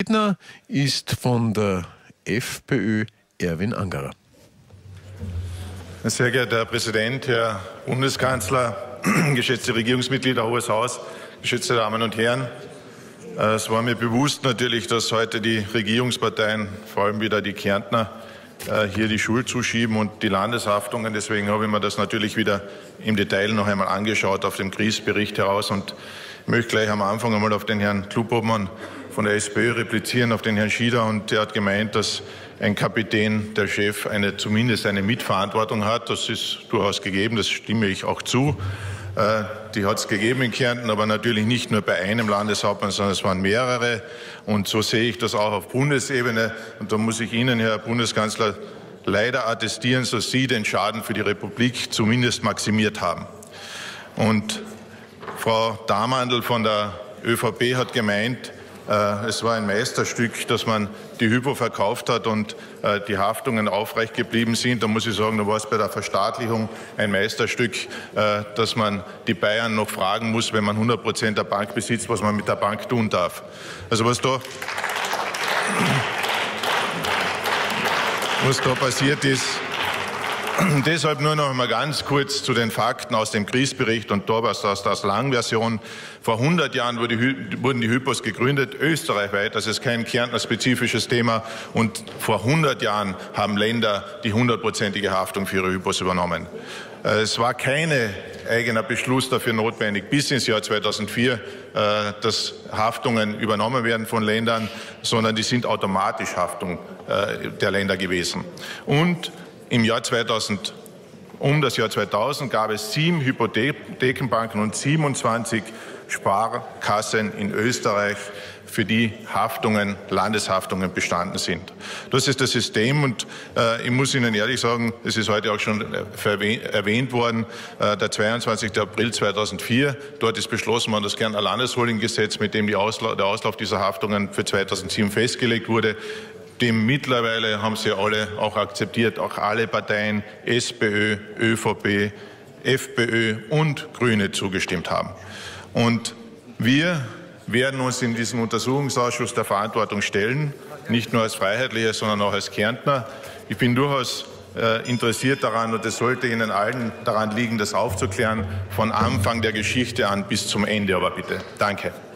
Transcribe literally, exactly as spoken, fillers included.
Redner ist von der FPÖ Erwin Angerer. Sehr geehrter Herr Präsident, Herr Bundeskanzler, geschätzte Regierungsmitglieder, Hohes Haus, geschätzte Damen und Herren! Es war mir bewusst natürlich, dass heute die Regierungsparteien, vor allem wieder die Kärntner, hier die Schuld zuschieben und die Landeshaftungen. Deswegen habe ich mir das natürlich wieder im Detail noch einmal angeschaut auf dem Krisenbericht heraus und möchte gleich am Anfang einmal auf den Herrn Klubobmann von der SPÖ replizieren, auf den Herrn Schieder. Und der hat gemeint, dass ein Kapitän, der Chef, eine, zumindest eine Mitverantwortung hat. Das ist durchaus gegeben, das stimme ich auch zu. Äh, die hat es gegeben in Kärnten, aber natürlich nicht nur bei einem Landeshauptmann, sondern es waren mehrere. Und so sehe ich das auch auf Bundesebene. Und da muss ich Ihnen, Herr Bundeskanzler, leider attestieren, dass Sie den Schaden für die Republik zumindest maximiert haben. Und Frau Damandl von der ÖVP hat gemeint, äh, es war ein Meisterstück, dass man die Hypo verkauft hat und äh, die Haftungen aufrecht geblieben sind. Da muss ich sagen, da war es bei der Verstaatlichung ein Meisterstück, äh, dass man die Bayern noch fragen muss, wenn man hundert Prozent der Bank besitzt, was man mit der Bank tun darf. Also was da, was da passiert ist. Deshalb nur noch einmal ganz kurz zu den Fakten aus dem Krisenbericht und da was aus der Langversion. Vor hundert Jahren wurde, wurden die Hypos gegründet, österreichweit. Das ist kein Kärntner-spezifisches Thema. Und vor hundert Jahren haben Länder die hundertprozentige Haftung für ihre Hypos übernommen. Es war kein eigener Beschluss dafür notwendig, bis ins Jahr zweitausendvier, dass Haftungen übernommen werden von Ländern, sondern die sind automatisch Haftung der Länder gewesen. Und im Jahr zweitausend, um das Jahr zweitausend gab es sieben Hypothekenbanken und siebenundzwanzig Sparkassen in Österreich, für die Haftungen, Landeshaftungen bestanden sind. Das ist das System und äh, ich muss Ihnen ehrlich sagen, es ist heute auch schon erwähnt worden, äh, der zweiundzwanzigste April zweitausendvier, dort ist beschlossen worden, das Kärntner Landesholdinggesetz, mit dem die Ausla der Auslauf dieser Haftungen für zweitausendsieben festgelegt wurde. Dem mittlerweile haben sie alle auch akzeptiert, auch alle Parteien, SPÖ, ÖVP, FPÖ und Grüne zugestimmt haben. Und wir werden uns in diesem Untersuchungsausschuss der Verantwortung stellen, nicht nur als Freiheitliche, sondern auch als Kärntner. Ich bin durchaus äh, interessiert daran und es sollte Ihnen allen daran liegen, das aufzuklären, von Anfang der Geschichte an bis zum Ende, aber bitte. Danke.